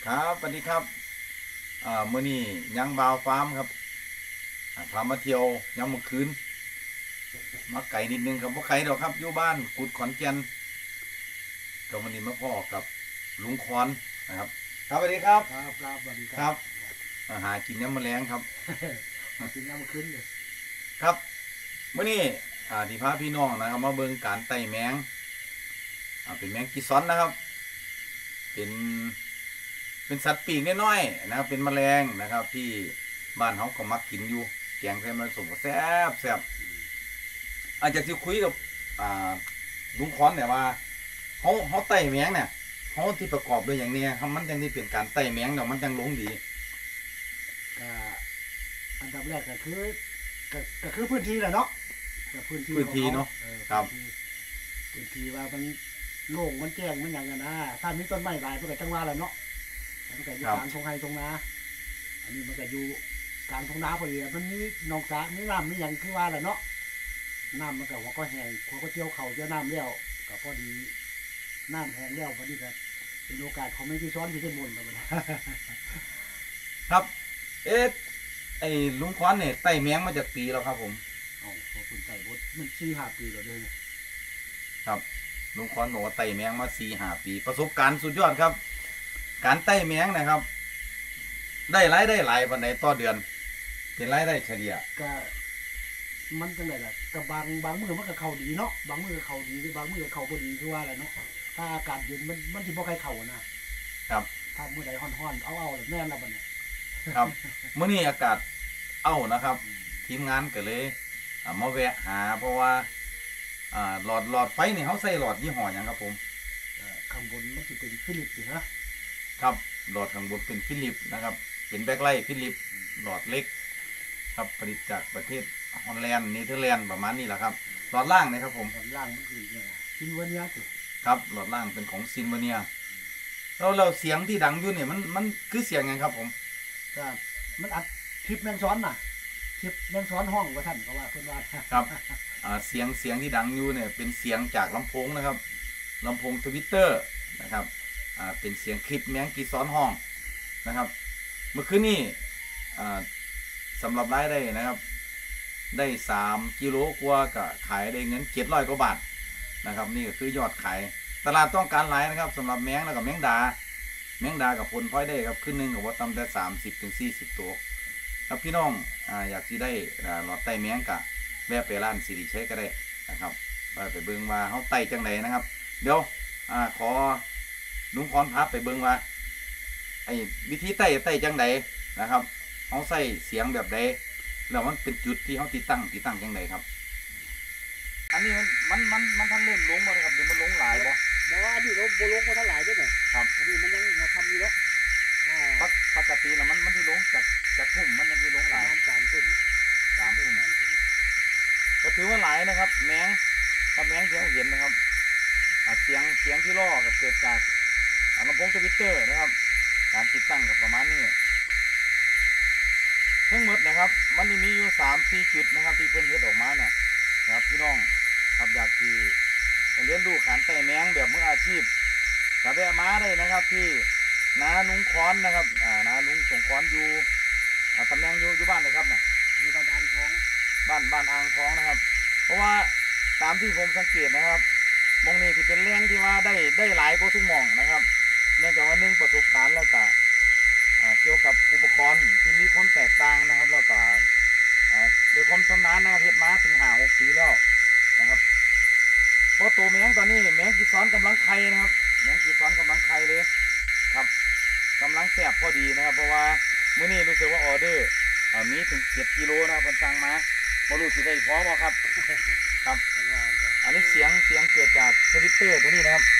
ครับสวัสดีครับมื้อนี้ยังบาวฟาร์มครับพามาเที่ยวยังเมื่อคืนมาไก่นิดนึงครับว่าไก่ดอกครับอยู่บ้านกุดขอนแก่นก็วันนี้มาพ่อกับลุงคอนนะครับครับสวัสดีครับครับสวัสดีครับหากินน้ำแมลงครับมากินน้ำขึ้นเลยครับมื้อนี้ที่พาพี่น้องนะครับมาเบิ่งการไต่แมงเป็นแมงกีซอนนะครับเป็นสัตว์ปีกน้อยๆนะครับเป็นแมลงนะครับที่บ้านเขาก็มักกินอยู่แกงใส่มันสมก็แซ่บอาจจะที่คุยกับลุงคอนเนี่ยว่าเขาไต่แมงเนี่ยเขาที่ประกอบด้วยอย่างนี้ครับมันจังที่เป็นการไต่แมงเนาะมันจังลงดีก็อันดับแรกก็คือพื้นที่แหละเนาะพื้นที่เนาะครับพื้นที่ว่ามันโล่งมันแจ้งมันอย่างนั้นนะถ้ามีต้นไม้หลายมันก็จังว่าแหละเนาะมันก็อยู่กลางทงไฮทงนาอันนี้มันก็อยู่กลางทงนาพอดีมันมีหนองสระมีน้ำมีอย่างคือว่าแหละเนาะน้ำมันก็หัวก็แห้งหัวก็เจียวเข่าเจียวน้ำแล้วก็พอดีน้ำแห้งแล้วพอดีก็เป็นโอกาสของไม่ที่ซ้อนที่ได้บุญแล้วครับไอ้ลุงคอนเนี่ยไต่แมงมาจากปีแล้วครับผมพอคุณไต่บดมัน4-5 ปีแล้วเลยครับลุงคอนบอกว่าไต่แมงมา4-5 ปีประสบการณ์สุดยอดครับการไต่แมงนะครับได้หลายปันไหนต่อเดือนเป็นรายได้เฉลี่ยก็มันจังไรล่ะกับบางมือมันก็เข่าดีเนาะบางมือเข่าดีหรือบางมือเข่าพอดีคือว่าอะไรเนาะถ้าอากาศเย็นมันที่บ่ใครเข่านะครับถ้ามือใดฮ้อนๆเอาแน่นแล้วบัดนี้ครับเมื่อนี้อากาศนะครับทีมงานก็เลยมาแวะหาเพราะว่าหลอดไฟเนี่ยเขาใส่หลอดยี่ห้ออย่างครับผมข้างบนมันจะเป็นฟิลิปส์นะครับหลอดข้างบนเป็นฟิลิปนะครับเป็นแบ็คไลท์ฟิลิปหลอดเล็กครับผลิตจากประเทศฮอลแลนด์เนเธอร์แลนด์ประมาณนี้แหละครับหลอดล่างนะครับผมหลอดล่างมันคือเนี่ยซินเวเนียครับหลอดล่างเป็นของซินเวเนียเราเสียงที่ดังอยู่เนี่ยมันคือเสียงไงครับผมก็มันอัดคลิปแมงซ้อนน่ะคลิปแมงซ้อนห้องว่าท่านเขาว่าเพื่อนว่าครับเสียงที่ดังอยู่เนี่ยเป็นเสียงจากลำโพงนะครับลำโพงTwitterนะครับเป็นเสียงคลิปแมงกีซ้อนห้องนะครับเมื่อคืนนี้สำหรับรายได้นะครับได้3 กิโลกว่าก็ขายได้เงิน700 กว่าบาทนะครับนี่ก็คือยอดขายตลาดต้องการหลายนะครับสำหรับแมงแล้วก็แมงดากับผลพลอยได้ครับขึ้นนึงกับว่าตำแต่30-40 ตัวครับพี่น้องอยากที่ได้หลอดไต่แมงกะแวะไปร้านสิริชัยก็ได้นะครับไปเบิ่งว่าเขาไต่จังไหนนะครับเดี๋ยวขอลุงคอนพาไปเบิ่งว่าไอ้วิธีไต่จังไหนนะครับเขาใส่เสียงแบบใดแล้วมันเป็นจุดที่เขาติดตั้งจังไหนครับอันนี้มันท่านเริ่มลงบ่ครับเดี๋ยวมันลงหลายบ่อันนี้เราโบลงมาเท่าไหร่ด้วยเนี่ยครับอันนี้มันยังหัวคำอยู่แล้วปกติแล้วมันที่ลงจากทุ่มมันยังที่ลงหลาย 3 ทุ่มก็ถือว่าหลายนะครับแมงกับแมงที่เราเห็นนะครับเสียงที่ล่อกับเกิดจากลำโพงTwitterนะครับการติดตั้งกับประมาณนี้ทั้งหมดนะครับมันมีอยู่3-4 จุดนะครับที่เพิ่นเฮ็ดออกมาเนี่ยนะครับพี่น้องครับอยากที่เรียนรู้การไต่แมงแบบมืออาชีพก็แวะมาได้นะครับที่นาลุงคอนนะครับนาลุงสงคอนอยู่ตำแหน่งอยู่บ้านเลยครับนะอยู่บ้านอ่างทองบ้านอ่างทองนะครับเพราะว่าตามที่ผมสังเกตนะครับมองนี่ที่เป็นแรงที่ว่าได้หลายกว่าทุกมองนะครับเนื่องจากว่า1ประสบการณ์แล้วก็เกี่ยวกับอุปกรณ์ที่มีความแตกต่างนะครับแล้วก็โดยความชำนาญนะครับเฮ็ดมาถึง5-6 ปีแล้วนะครับเพราะตัวแมงตอนนี้แมงกีซ้อนกำลังไข่นะครับแมงกีซ้อนกำลังไข่เลยครับกำลังแสบพอดีนะครับเพราะว่ามื้อนี้รู้สึกว่าออเดอร์มีถึง7 กิโลนะครับเพิ่นสั่งมาบ่รู้สิได้พอบ่ครับครับอันนี้เสียงเกิดจากTwitterตัวนี้นะครับ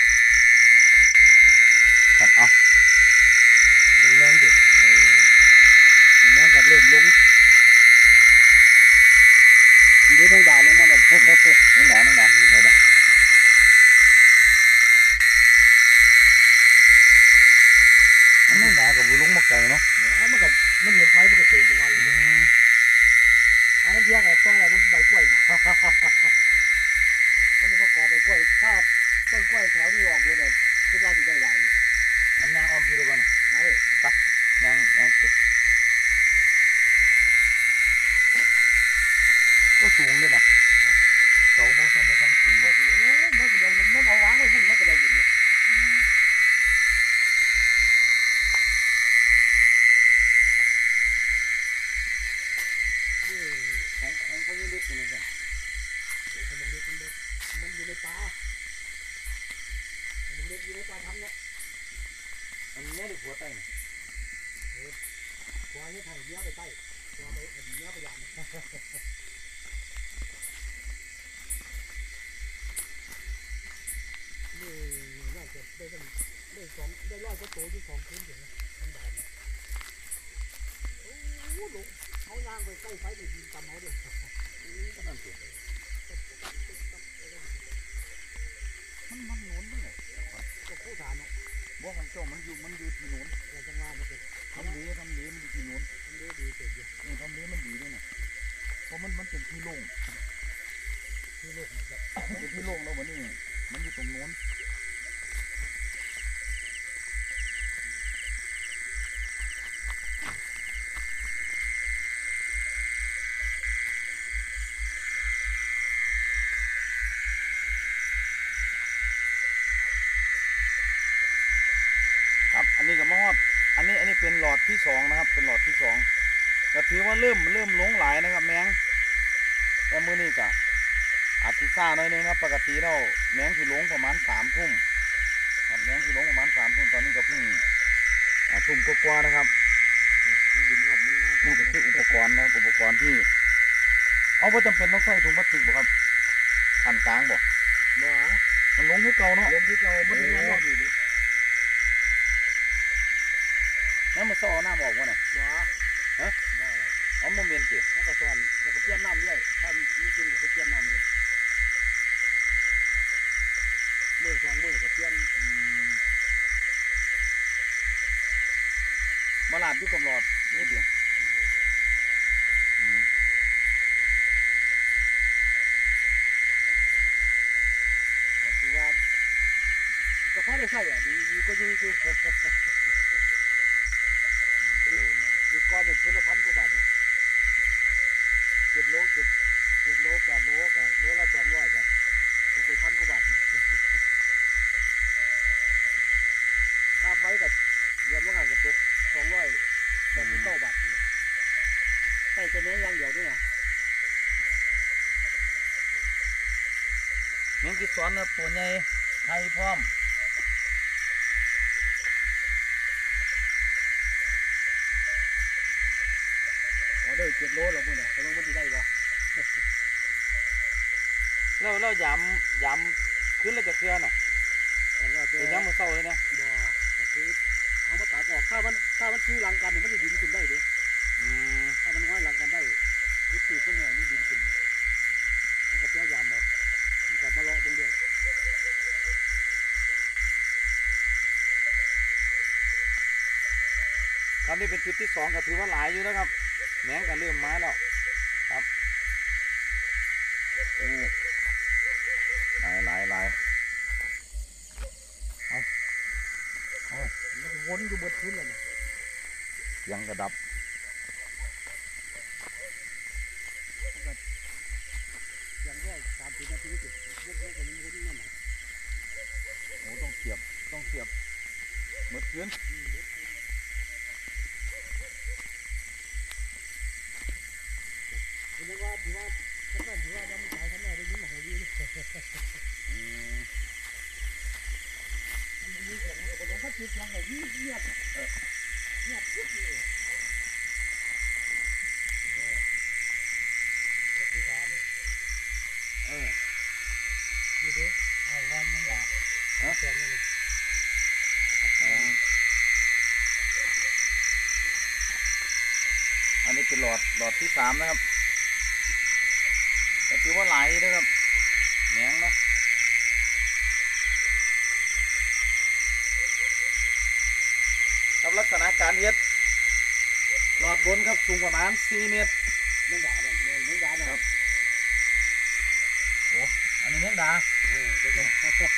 ครับแรงอยู่แรงกับเริ่มลงดูแมงดาลงมาเลยแมงดาเดี๋ยวแมงดากับบุลุงมาไก่เนาะมันเห็นไฟมันก็เตะลงมาเลยอันนั้นเทียบกับต้นอะไรมันใบกล้วยมันเป็นประกอบใบกล้วยถ้าต้นกล้วยแถวนี้ออกเลยเนี่ยคิดว่าจะได้หลายอยู่อันนี้อ้อมพี่ได้ป่ะอันนี้ได้หัวไตเนี่ยวางนี้ทางเนี้ยไปใต้วางไปอันนี้ไปอย่างนี่น่าจะได้สองได้ร้อยก็โตที่สองคืนถึงนะทั้งดาวโอ้โหลุงเขาย่างไปใกล้ไฟไปยิงตำเขาด้วยก็นั่นสิมันโน้นด้วยก็ผู้ฐานเนาะบ่ของเจ้ามันอยู่ที่โน้นแต่จังหวะมันเป็นทำเลมันอยู่ที่โน้นมันดีเสร็จอยู่ทำเลมันดีด้วยนะเพราะมันเป็นที่โล่งที่โลกมันจะเป็นที่โล่งแล้ววันนี้มันอยู่ตรงโน้นครับอันนี้ก็มอดอันนี้เป็นหลอดที่สองนะครับเป็นหลอดที่สองก็ถือว่าเริ่มหลงหลายนะครับแมงแต่มื้อนี้ก็อาจจะซ่าหน่อยนึงครับปกติเราแมงสิหลงประมาณ3 ทุ่มครับแมงสิหลงประมาณ3 ทุ่มตอนนี้ก็เพิ่งทุ่มกว่าๆนะครับมันดินครับมันนี่ก็คืออุปกรณ์นะครับอุปกรณ์ที่เอาว่าจำเป็นต้องใส่ถุงพลาสติกบ่ครับผ่านกลางบ่บ่มันหลงคือเก่าเนาะลมที่เก่ามันเป็นรอบอยู่ดิแม่มาซ้อน้ำออกวะเนี่ยบ่บ่เอาโมเมนต์สิแล้วก็ส่วนแล้วก็เปลี่ยนน้ำด้วยถ้ามีกินก็เปลี่ยนน้ำด้วยมือสองมือก็เปลี่ยนมาลาดอยู่กับหลอดนี่เดียวก็คือว่าก็พอได้ใช่อ่ะดีก็ดีคือดีก้อนหนึ่งคือละ1,000 กว่าบาทเนี่ย7 โล8 โลกับโลละ200กับจะไป1,000 กว่าบาทค่าไฟกับเดือนว่าห่างกับตก289 บาทใส่ตัวนี้อย่างเดียวด้วยนะแมงกีซ้อนนะตัวใหญ่ไทยพร้อมออเดอร์7 โลแล้วมื้อน่ะแต่ว่ามันสิได้บ่แล้วยำขึ้นแล้วจะเคลื่อนน่ะแต่แล้วแต่เป็นยำมือเศร้าเลยนะบ่ก็คือเอามาตากออกถ้ามันซื้อหลังกันนี่มันสิดินขึ้นได้เด้ ถ้ามันน้อยหลังกันได้คือตีต้นแห่มันดินขึ้นเลยมันก็เจ้ายามเอามันก็มาเลาะตรงเดียวครับนี่เป็นจุดที่2ก็ถือว่าหลายอยู่แล้วครับแมงก็เริ่มมาแล้วครับโอ้หลายมันวนอยู่บนพื้นเลยนะยังกระดับอย่างแรก30 นาทีก็เล็กๆกันมันวนนั่นแหละโอ้ต้องเสียบหมดพื้นเป็นยังว่าถือว่าท่านถือว่าดำสายท่านแม่ได้ยินมาหัวดีเลยมันมีเสียงมันก็บอกว่าจิตยังไงเงียบปุ๊บเลยที่3ดูดิเอาวันนึงด่าแฟนนั่นเลยอันนี้เป็นหลอดที่3นะครับก็ถือว่าหลายนะครับแหนงเนาะครับลักษณะการเฮ็ดหลอดบนครับสูงประมาณ4 เมตรนึงด่าเนี่ยนึงด่าเนี่ยโอ้อันนี้แมงดาแมง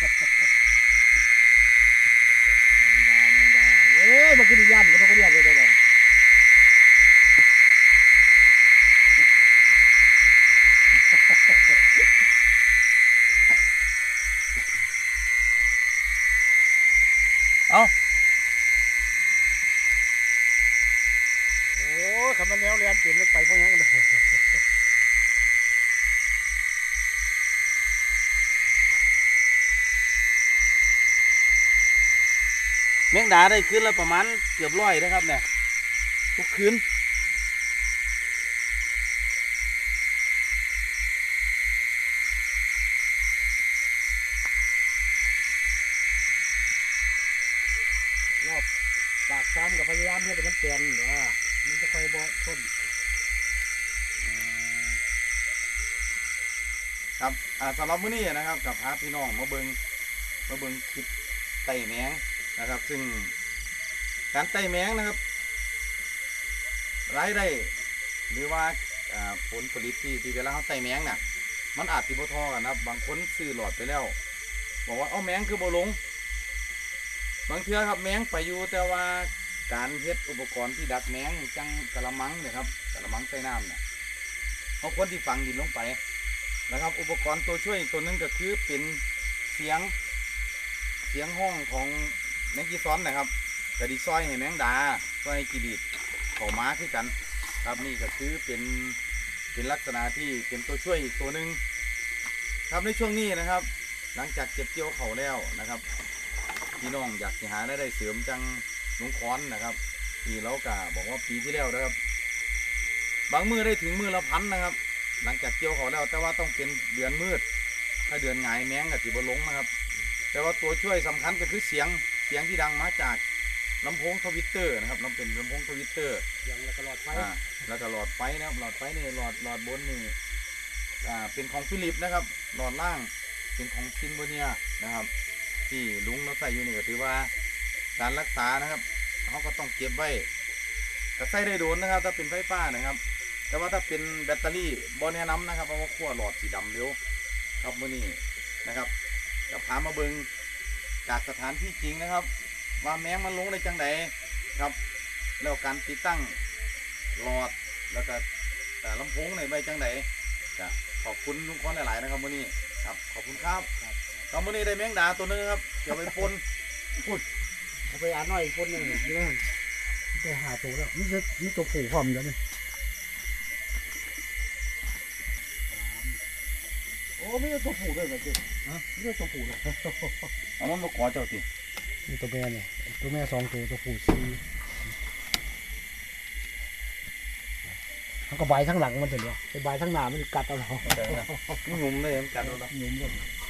ดาเอ้ยมันคือดิยันก็ต้องเรียกเลยตัวนี้เอาโอ้คำมันแล้วเรียนเปลี่ยนมันไปพวกนี้กันเลยมแมงดาได้คืนละประมาณเกือบ100นะครับเนี่ยทุกคืนรอบปากซ้ำกับพยายามให้มันเปลี่ยนมันจะค่อยบ่ทนครับสำหรับมื้อนี้นะครับกับพาพี่น้องมาเบิงคลิปไต่แมงนะครับ ซึ่งการไต่แมงนะครับรายได้หรือว่าผลผลิตที่เวลาเขาไต่แมงน่ะมันอาจสิบ่ทอกันนะครับบางคนซื้อหลอดไปแล้วบอกว่าเอาแมงคือบ่ลงบางเทื่อครับแมงไปอยู่แต่ว่าการเฮ็ดอุปกรณ์ที่ดักแมงจังกะละมังเนี่ยครับกะละมังใส่น้ำเนี่ยเขาควรที่ฝังดินลงไปนะครับอุปกรณ์ตัวช่วยตัวนึงก็คือเป็นเสียงห้องของแมงกีซ้อนนะครับกระดิซอยให้แมงดาซอยกีรีดเขาม้าคือกันครับนี่ก็คือเป็นลักษณะที่เป็นตัวช่วยอีกตัวหนึ่งครับในช่วงนี้นะครับ หลังจากเก็บเกี่ยวเขาแล้วนะครับพี่น้องอยากหารายได้เสริมจังลุงค้อนนะครับที่เรากะบอกว่าปีที่แล้วนะครับ บางมือได้ถึงมือละ1,000นะครับหลังจากเกี่ยวเขาแล้วแต่ว่าต้องเป็นเดือนมืดถ้าเดือนหงายแมงกับจีบลงนะครับแต่ว่าตัวช่วยสำคัญก็คือเสียงที่ดังมาจากลำโพงทวิตเตอร์นะครับเป็นลำโพงทวิตเตอร์อย่างแล้วก็หลอดไฟแล้วก็หลอดไฟนะครับหลอดไฟนี่หลอดบนนี่เป็นของฟิลิปนะครับหลอดล่างเป็นของซินโบเนียนะครับที่ลุงเราใส่อยู่นี่ก็ถือว่าการรักษานะครับเขาก็ต้องเก็บไว้ก็ใส่ได้โดนนะครับถ้าเป็นไฟฟ้านะครับแต่ว่าถ้าเป็นแบตเตอรี่บอแนะนำนะครับเพราะว่าขั้วหลอดสีดำเร็วครับมื่อนี้นะครับจะพามาเบิงจากสถานที่จริงนะครับว่าแมงมันลงได้จังไดครับแล้วการติดตั้งหลอดแล้วก็ลำโพงในใบจังไดจะขอบคุณลุงค้อนหลายๆนะครับมื่อนี้ครับขอบคุณครับครับมื่อนี้ได้แมงดาตัวนึงครับเดี๋ยวไปปนเอาไปอ่านหน่อยอีกคนหนึ่งเยอะไปหาตัวแล้วนี่ตัวผูกความเดี๋ยวนี้โอ้ไม่ใช่ตัวผูด้วยเหรอเจ๊ไม่ใช่ตัวผูเลยเอามันมาขอเจ้าสินี่ตัวแม่เนี่ยตัวแม่2 ตัวผู4เขาก็ใบทั้งหลังมันเถอะเนาะไปใบทั้งหน้ามันกัดเอาเรานี่หนุ่มเลยมันกัดเราหนุ่มเลย